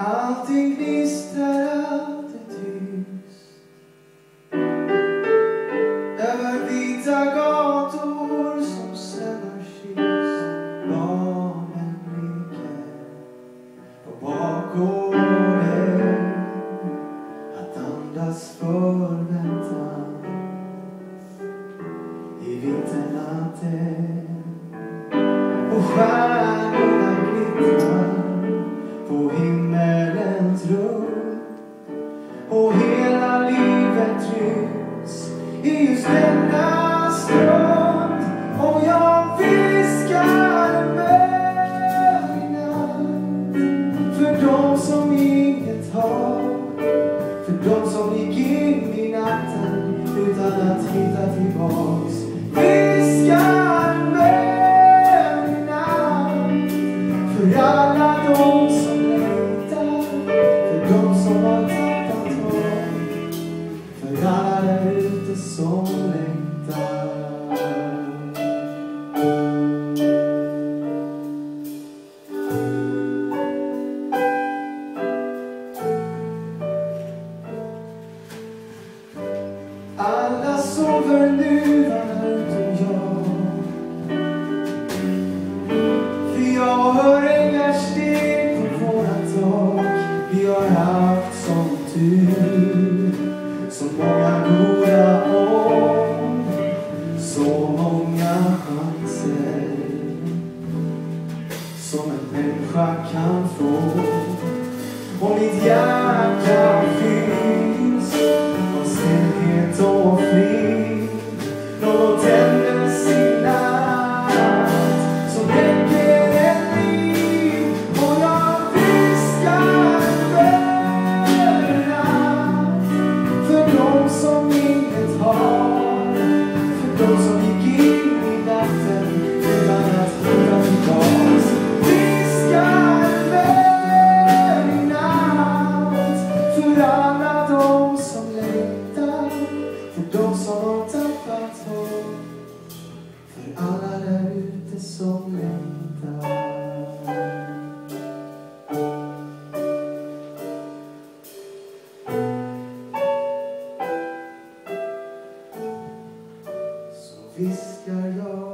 Allting gnistrar, allt är tyst. Över vita gator som sällan kysst. Barnen leker på bakgården. Att andas förväntan i vinternatten. Och stjärnorna glittrar på himmelens rum. Och hela livet ryms i just denna stund. Och jag viskar en bön för de som inget har. För de som gick in i natten utan att hitta tillbaks. Viskar en bön för alla de som längtar. För de som har tappat hopp. För alla där ute som längtar. Alla sover nu utom jag. För jag hör änglar steg på våra tak. Vi har haft sån tur, så många goda år, så många chanser som en människa kan få. Och mitt hjärta finns av stillhet och frid. Något tändes i natt som väcker ett liv. Och jag viskar en bön för de som inget har. För de som gick in i natten utan att hitta tillbaks. Viskar en bön i natt för alla de som längtar. För de som har tappat hopp. För alla där ute som längtar. Så viskar jag